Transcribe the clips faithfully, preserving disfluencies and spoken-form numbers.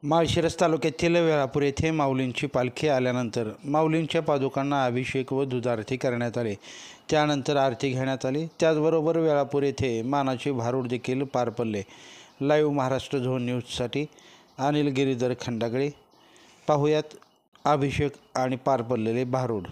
माळशिरस तालुक्यातील वेळापूर येथे माऊलींची पालखी आल्यानंतर माऊलींच्या पादुकांना अभिषेक व दुधारती करण्यात आले। त्यानंतर आरती घेण्यात आली। त्याचबरोबर वेळापूर येथे मानाचे भारूड देखील पार पडले। लाईव्ह महाराष्ट्र झोन न्यूजसाठी अनिल गिरीधर खंडागळे। पाहुयात अभिषेक आणि पार पडलेले भारूड।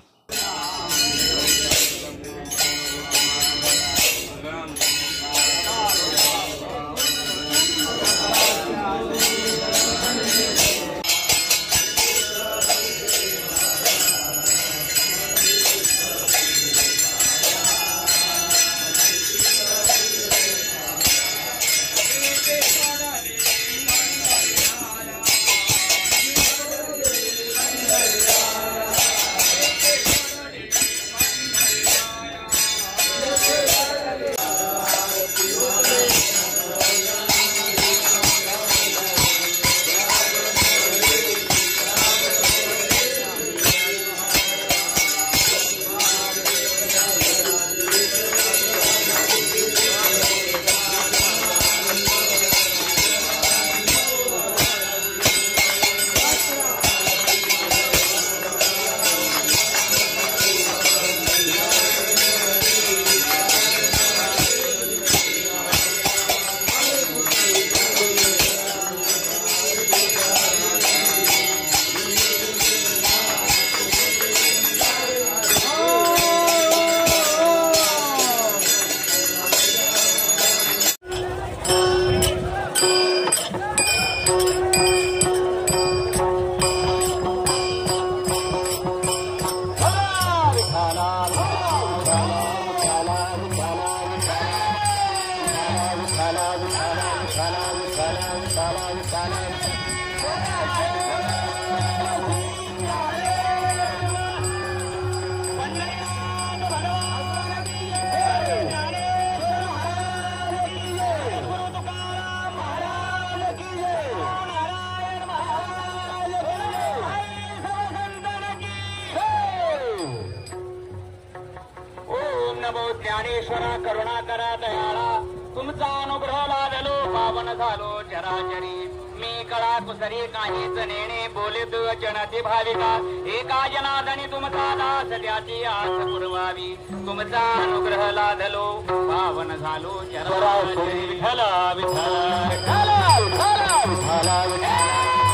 ज्ञानेश्वरा करुणा करा दयाळा तुमचा अनुग्रह लादलो पावन झालो चराचरी मी कळा कुसरी काहीच नेणे बोलित वचनाती भाविका एका जनार्दनी तुमचा दास त्याची आस पुरवावी तुमचा अनुग्रह लादलो पावन झालो चराचरी विठ्ठल विठ्ठल विठ्ठल विठ्ठल विठ्ठल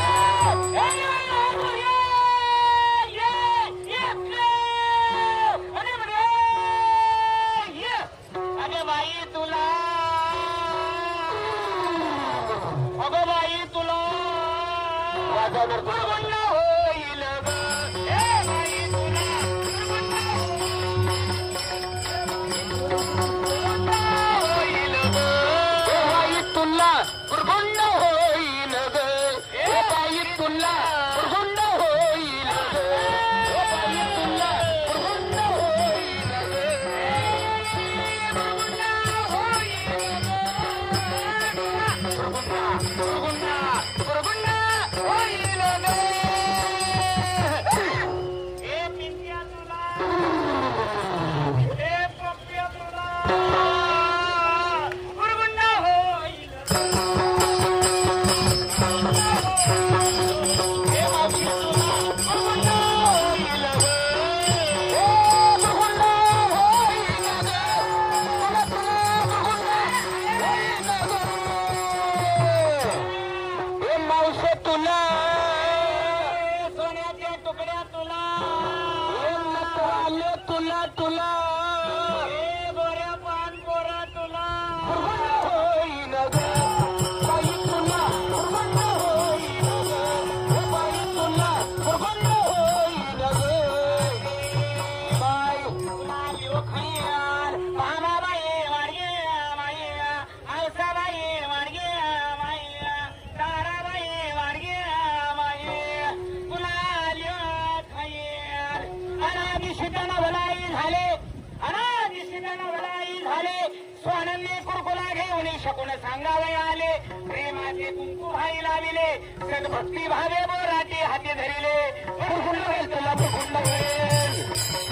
शकून सांगावे आले प्रेमाचे कुंकू भाई लाविले सद्भक्ती भावे बोराचे हाती धरिले प्रकुंड होईल तुला प्रकुंड होईल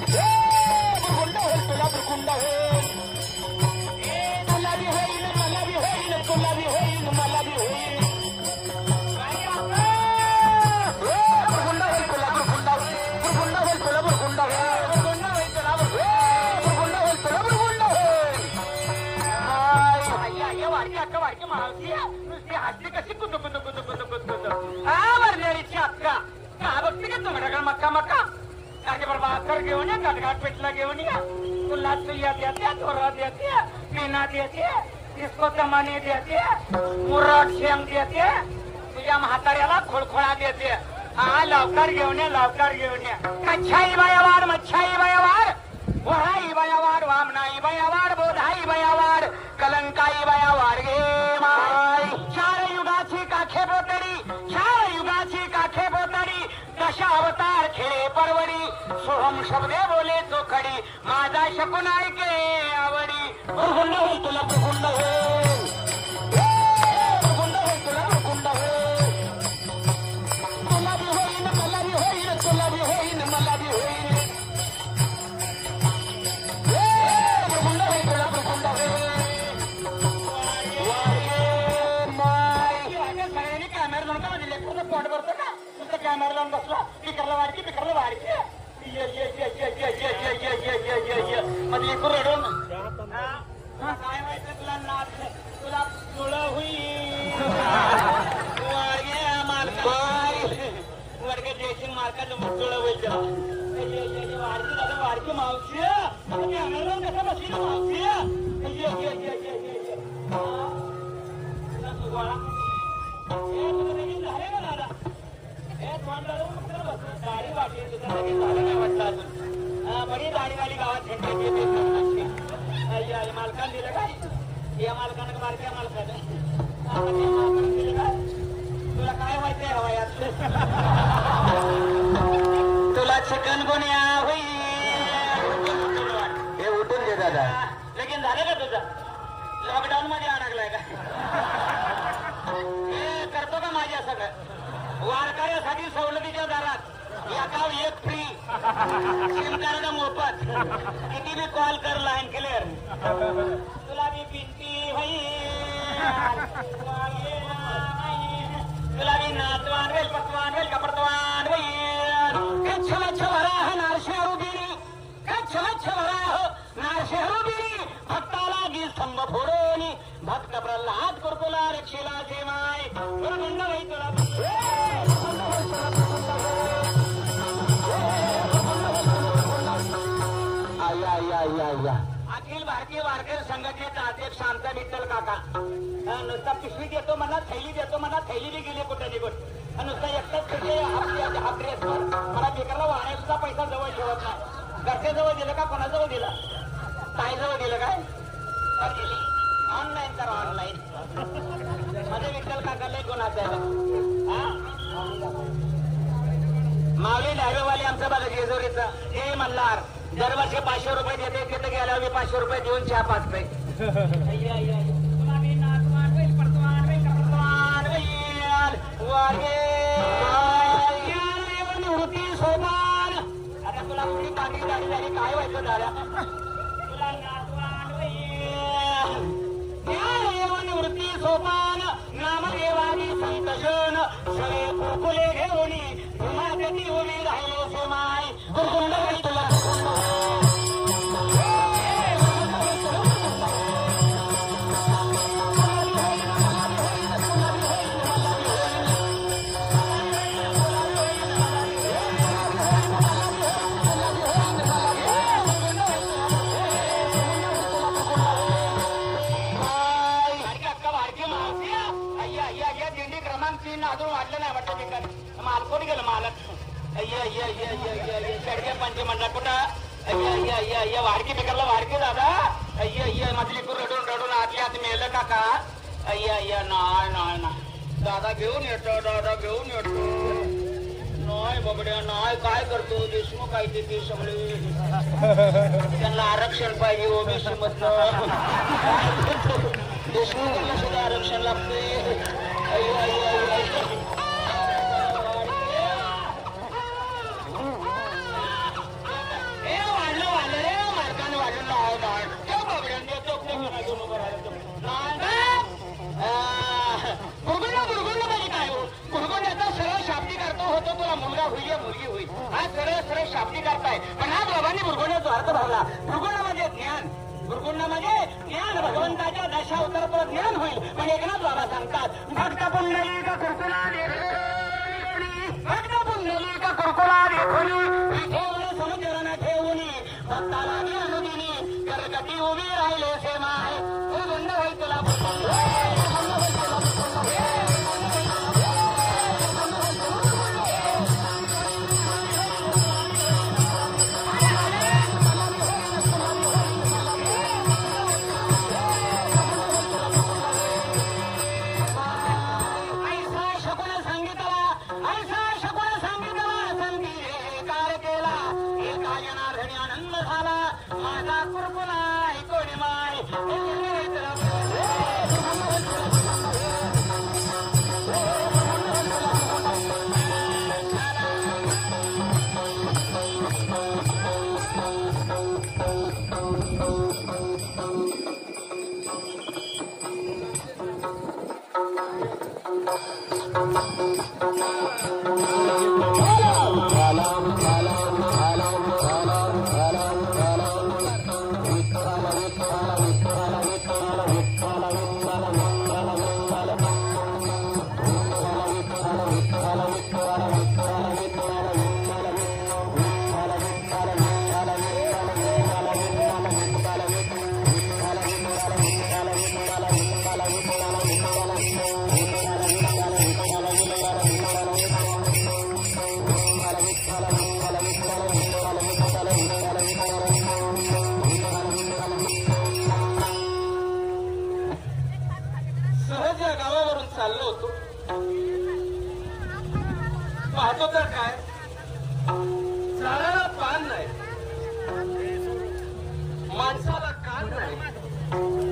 प्रकुंड होईल तुला प्रकुंड होईल तुला बी होईल मला बी होईल तुला बी होईल मला बी होईल साखर घेऊन या, गटगाट पिठला घेऊन या, तुला सुया देते, थोरा देते, पिना देते, डिस्को तमाने देते, मुरड शेंग देते, तुझ्या म्हाताऱ्याला खोळखोळा देते. हा लवकर घेऊन या, लवकर घेऊन या. कच्छाई बायावाड, मच्छाई बायावाड, वहाई बायावाड, वामनाई बायावाड, बोधाई बायावाड, कलंकाई बायावाड गे माय. चार युगाची काखे बोतडी, चार युगाची काखे बोतडी, दशा अवतार खेळे परवडी, सोहम शब्दे बोले चोखडी, माझा शकून ऐके आवडी. प्रकुंड होईल तुला, प्रकुंड होईल, प्रकुंड होईल तुला, प्रकुंड होईल. तुला बी होईल, मला बी होईल, तुला बी होईल, मला बी होईल. प्रकुंड होईल तुला, प्रकुंड होईल. सगळ्यांनी कॅमेरा लावून का माझे लेकरूचं पोट भरतं का? नुसतं कॅमेरा लावून बसला, पिकरला वाढकी, पिकरला वाढकी. ये ये ये ये ये ये ये ये ये ये ये ये मग लेकरू रडून काय माहिती तुला नाच, तुला तुळं होईल. वाडगे मालका, वाडगे ड्रेसिंग मालकाचं मग तुळं होईल त्याला. वाडकी दादा, वाडकी मावशी, आता कॅमेरा लावून कसा बसली ना मावशी. ये ये ये ये ये ये तुला सुगवाळा हे तुझं लगीन झाले ना दादा? हे तोंड लावून कुठं बसलं? दाढी वाटली तुझं लगीन झालं नाही वाटतं अजून. बरी दाढीवाली गावात झेंडे येते. मालकानं दिलं काय? या मालकानं बारक्या मालकानं मालकानं दिलं काय? तुला काय व्हायचंय हवायात? तुला चिकन गुन्ह्या होईल. हे उठून दे दादा. लगीन झालं का तुझं? लॉकडाऊन मध्ये अडकलाय का? हे करतो का माझ्या सगळं? वारकऱ्यासाठी सवलतीच्या दरात एका एक फ्री, सिम कार्ड मोफत, किती बी कॉल कर, लाईन क्लिअर. तुला बी पिंटी होईल, तुला बी नाचवान होईल, पतवान होईल, कपडवान होईल. कच्छ मच्छ भरा नारशे रुबिरी, कच्छ मच्छ भरा नारशे रुबिरी, भक्ताला गी स्तंभ फोडोनी, भक्त प्रल्हाद कुरकुला रक्षिला जेमाय. गुरुगुंड होई तुला, अखिल भारतीय वारकरी संघटनेचा अध्यक्ष आमचा विठ्ठल काका. नुसता पिशवी देतो म्हणा, थैली देतो म्हणा, थैली बी गेली कुठे निघून. नुसता एकटाच तिथे हाफ ड्रेसवर मला बेकारला वाहण्या सुद्धा पैसा जवळ ठेवत नाही. घरच्या जवळ दिलं का, कोणाजवळ दिलं? ताई जवळ दिलं काय? ऑनलाईन करा, ऑनलाईन. माझे विठ्ठल काका लय कोणाचं आहे. माऊली डायवेवाले आमचं बघा जेजुरीचं, हे मल्हार दरवर्षी पाचशे रुपये देते, तिथे गेल्यावर पाचशे रुपये देऊन चहा पाचते. निवृत्ती सोपान. आता तुला पुढी पाठी गाडी झाली, काय व्हायचं झाल्या? तुला निवृत्ती सोपान, नामदेवानी संतशन, सगळे कुरकुले घेऊनी पुन्हा गती उभी राहिलो सेमाय. गुरुकुंड होई तुला, अजून वाढलं नाही वाटतं ठिकाण. मालकोट गेलं मालक. शेडके पंचमंडळ कुठं? वाडकी बिकरला वाडकी दादा. अय्या अय्या माझी रडून रडून आतली आत मेलं काका. अय्या अय्या नाय नाय ना दादा घेऊन येतो, दादा घेऊन येतो. नाय बबड्या नाय, काय करतो? देशमुख काय ते सगळे त्यांना आरक्षण पाहिजे ओबीसी मधलं. देशमुखांना सुद्धा आरक्षण लागते. वाढलं वाढलं रे, मालकाने वाढलं. गुरगुंड गुरगुंड म्हणजे काय हो? गुरगुंड्याचा सरळ शाब्दिक अर्थ होतो तुला मुलगा होईल, मुलगी होईल. हा सरळ सरळ शाब्दिक अर्थ आहे. पण हा बाबांनी गुरगुंडाचा अर्थ भरला. गुरगुंड म्हणजे ज्ञान, गुरगुंड म्हणजे ज्ञान, भगवंताच्या दशा उतरतो ज्ञान होईल. पण एकनाथ बाबा सांगतात, भक्त पुंडली का कुरकुला देखोनी, भक्त पुंडली का कुरकुला देखोनी, विठोबा समुद्राना ऐसा शकुन सांगितला संधी कार केला एका जनार्दनी आनंद झाला माझा कुरकुला कोणी माय सहज या गावावरून चाललो होतो पाहतो तर काय झाडाला पान नाही माणसाला कान नाही